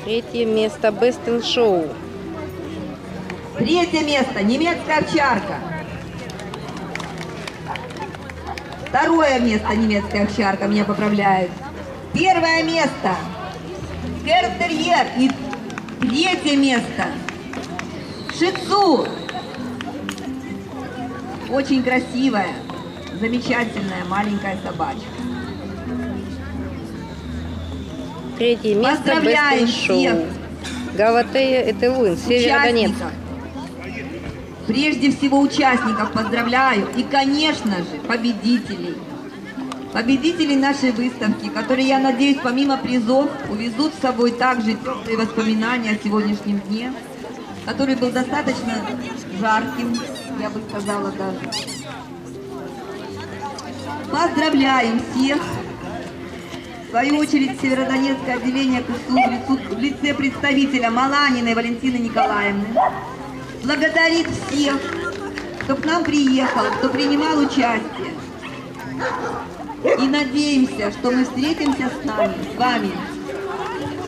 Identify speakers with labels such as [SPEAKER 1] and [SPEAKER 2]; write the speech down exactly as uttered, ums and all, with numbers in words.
[SPEAKER 1] Третье место Best in Show.
[SPEAKER 2] Третье место немецкая овчарка. Второе место немецкая овчарка, меня поправляют. Первое место Гертерьер. И третье место Шицу. Очень красивая, замечательная маленькая собачка.
[SPEAKER 1] Третье место
[SPEAKER 2] Поздравляем
[SPEAKER 1] Best in Show. Галатея Этелун, Северодонецк.
[SPEAKER 2] Прежде всего участников поздравляю и, конечно же, победителей. Победителей нашей выставки, которые, я надеюсь, помимо призов, увезут с собой также теплые воспоминания о сегодняшнем дне, который был достаточно жарким, я бы сказала даже. Поздравляем всех! В свою очередь, Северодонецкое отделение КСУ в лице представителя Маланиной Валентины Николаевны благодарит всех, кто к нам приехал, кто принимал участие. И надеемся, что мы встретимся с нами, с вами